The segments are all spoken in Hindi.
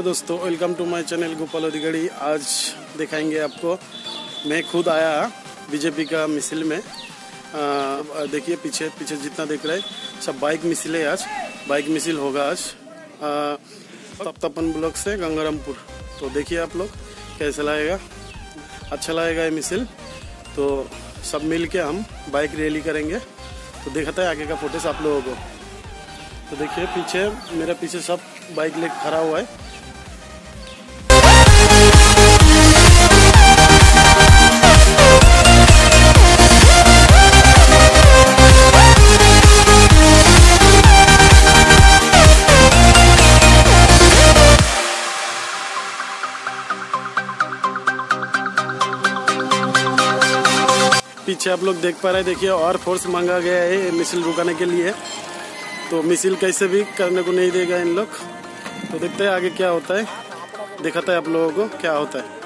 दोस्तों, welcome to my channel Gopal Adhikari. आज दिखाएंगे आपको, मैं खुद आया बीजेपी का मिसिल में। देखिए पीछे पीछे जितना देख रहे हैं सब बाइक मिसिल है। आज बाइक मिसिल होगा आज तप्तपन ब्लॉक से गंगारामपुर। तो देखिए आप लोग कैसा लगेगा, अच्छा लगेगा ये मिसिल। तो सब मिल के हम बाइक रैली करेंगे। तो दिखाता है आगे का फुटेज आप लोगों को। तो देखिए पीछे मेरे पीछे सब बाइक लेके खड़ा हुआ है। पीछे आप लोग देख पा रहे हैं, देखिए और फोर्स मांगा गया है मिसिल रुकाने के लिए। तो मिसिल कैसे भी करने को नहीं देगा इन लोग। तो देखते हैं आगे क्या होता है, दिखाता है आप लोगों को क्या होता है।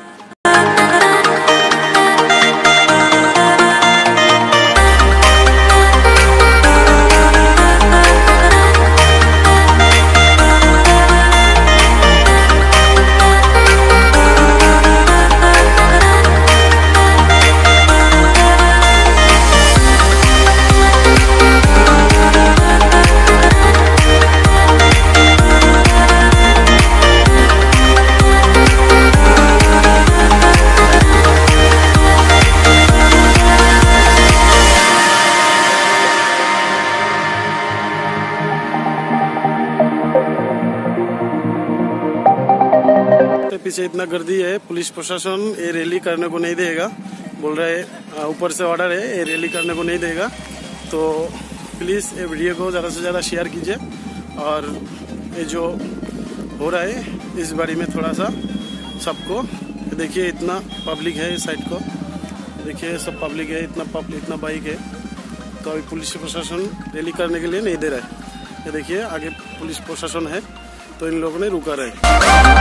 पीछे इतना गर्दी है, पुलिस प्रशासन ये रैली करने को नहीं देगा, बोल रहे हैं ऊपर से ऑर्डर है, ये रैली करने को नहीं देगा। तो प्लीज़ ये वीडियो को ज़्यादा से ज़्यादा शेयर कीजिए। और ये जो हो रहा है इस बारे में थोड़ा सा सबको देखिए, इतना पब्लिक है इस साइड को, देखिए सब पब्लिक है, इतना बाइक है। तो अभी पुलिस प्रशासन रैली करने के लिए नहीं दे रहा है। ये देखिए आगे पुलिस प्रशासन है, तो इन लोगों ने रुका रहे।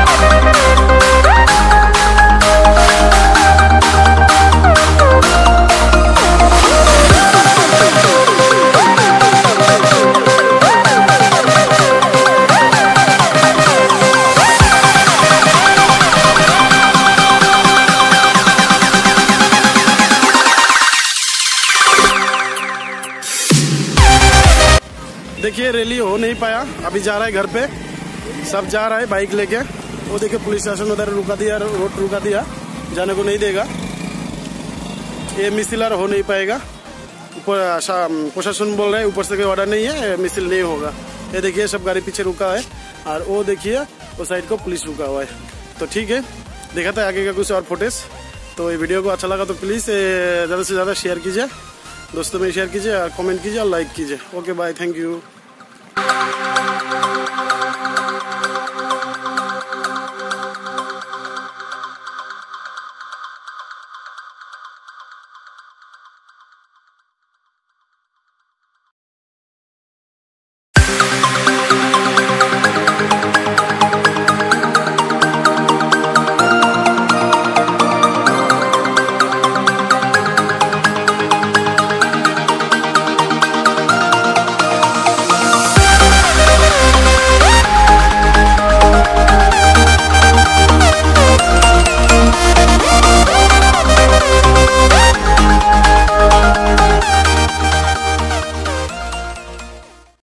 देखिए रैली हो नहीं पाया, अभी जा रहा है घर पे, सब जा रहा है बाइक लेके। वो देखिए पुलिस स्टेशन उधर रुका दिया, रोड रुका दिया, जाने को नहीं देगा। ये मिसिल हो नहीं पाएगा। ऊपर प्रशासन बोल रहा है ऊपर से कोई ऑर्डर नहीं है, मिसिल नहीं होगा। ये देखिए सब गाड़ी पीछे रुका है, और वो देखिए वो साइड को पुलिस रुका हुआ है। तो ठीक है, दिखाता है आगे का कुछ और फुटेज। तो ये वीडियो को अच्छा लगा तो प्लीज़ ज़्यादा से ज़्यादा शेयर कीजिए, दोस्तों में शेयर कीजिए, और कमेंट कीजिए और लाइक कीजिए। Okay bye, thank you.